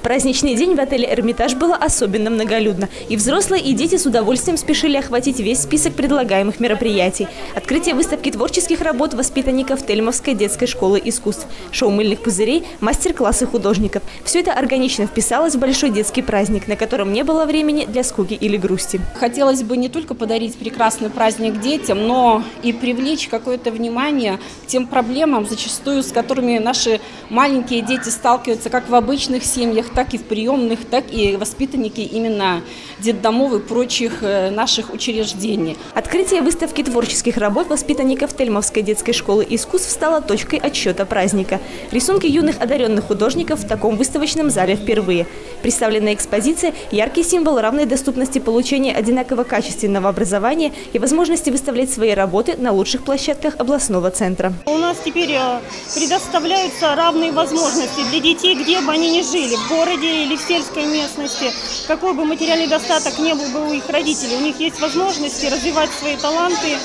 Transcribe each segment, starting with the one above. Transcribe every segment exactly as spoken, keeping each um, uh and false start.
праздничный день в отеле «Эрмитаж» было особенно многолюдно. И взрослые, и дети с удовольствием спешили охватить весь список предлагаемых мероприятий. Открытие выставки творческих работ воспитанников Тельмовской детской школы искусств, шоу мыльных пузырей, мастер-классы художников. Все это органично вписалось в большой детский праздник, на котором не было времени для скуки или грусти. Хотелось бы не только подарить прекрасный праздник детям, но и привлечь какое-то внимание к тем проблемам, зачастую с которыми наши маленькие дети сталкиваются как в обычных семьях, так и в приемных, так и воспитанники именно детдомов и прочих наших учреждений. Открытие выставки творческих работ воспитанников Тельмовской детской школы искусств стало точкой отсчета праздника. Рисунки юных одаренных художников в таком выставочном зале впервые. Представленная экспозиция – яркий символ равной доступности получения одинаково качественного образования и возможности выставлять свои работы на лучших площадках областного центра. У нас теперь предоставляются равные возможности для детей, где бы они ни жили, в городе или в сельской местности. Какой бы материальный достаток не был бы у их родителей, у них есть возможности развивать свои таланты,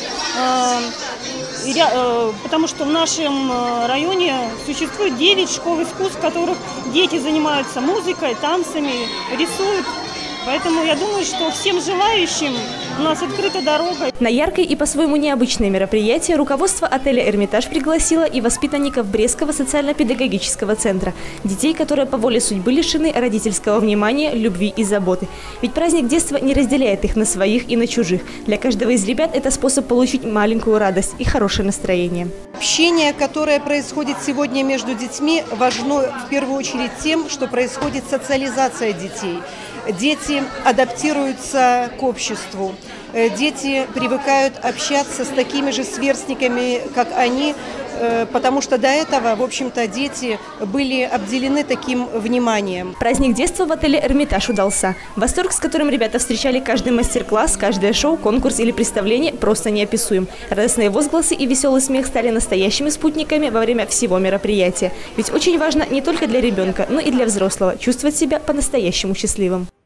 потому что в нашем районе существует девять школ искусств, в которых дети занимаются музыкой, танцами, рисуют. Поэтому я думаю, что всем желающим у нас открыта дорога. На яркое и по-своему необычное мероприятие руководство отеля «Эрмитаж» пригласило и воспитанников Брестского социально-педагогического центра. Детей, которые по воле судьбы лишены родительского внимания, любви и заботы. Ведь праздник детства не разделяет их на своих и на чужих. Для каждого из ребят это способ получить маленькую радость и хорошее настроение. Общение, которое происходит сегодня между детьми, важно в первую очередь тем, что происходит социализация детей. Дети адаптируются к обществу, дети привыкают общаться с такими же сверстниками, как они, потому что до этого, в общем-то, дети были обделены таким вниманием. Праздник детства в отеле «Эрмитаж» удался. Восторг, с которым ребята встречали каждый мастер-класс, каждое шоу, конкурс или представление, просто неописуем. Радостные возгласы и веселый смех стали настоящими спутниками во время всего мероприятия. Ведь очень важно не только для ребенка, но и для взрослого чувствовать себя по-настоящему счастливым.